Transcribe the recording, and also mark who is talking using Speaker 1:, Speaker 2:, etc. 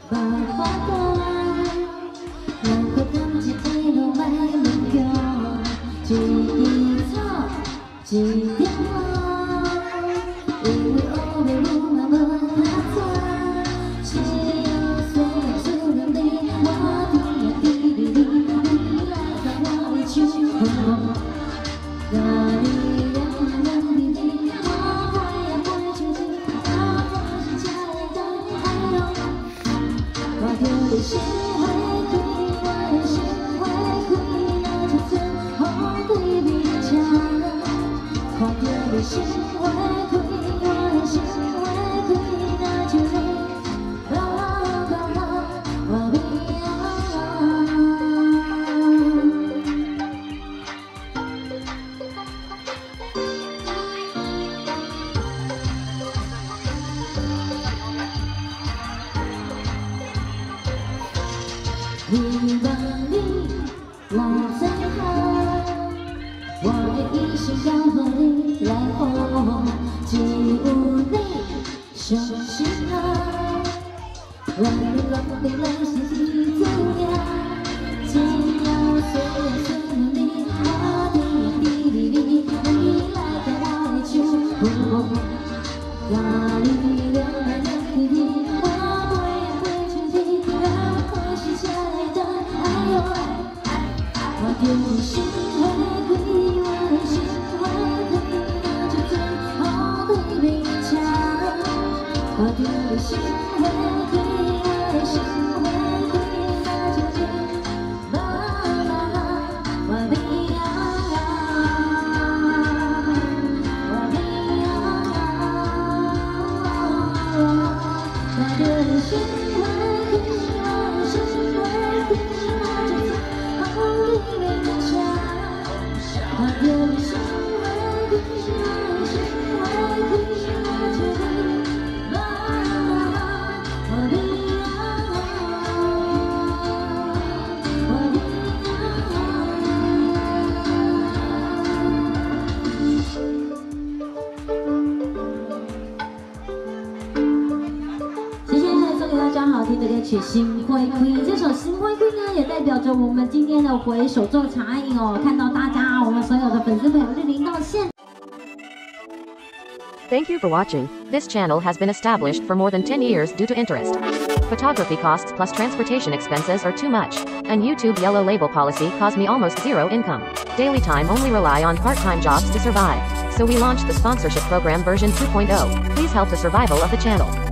Speaker 1: 百花旦，人可感觉天都卖门票，一草一点花，因为我的路嘛无他转，是要虽然虽然你我天地里你来跟我的手，哪里让人的你我快呀快出去，我放心下来等爱哟，我有的心会开，我的心会开，那就算好对比强，我有的心会开，我的心会开，那就让我不要。希望你来最好，我的一生要和你来过，只有你相信我，让你让你来是怎样？只要虽然虽然你我天地里你来跟我的手，哪里让人的你我不会去听，让我心下来的爱哟，我的心会开，我的心会开，那就最好对比强，我的心会开，我的心会开，那就最我不要，我不要，我的心会开，我的心会开，那就最好对比强，我的心会开，我的心会开，那就最我不要，我不谢谢，送给大家好听的歌曲《心会开》。这首《心会开》呢，也代表着我们今天的回手做茶饮哦。看到大家，我们所有的粉丝朋友莅临到现。
Speaker 2: Thank you for watching. This channel has been established for more than 10 years due to interest. Photography costs plus transportation expenses are too much, and YouTube yellow label policy caused me almost zero income. Daily time only rely on part-time jobs to survive. So we launched the sponsorship program version 2.0. Please help the survival of the channel.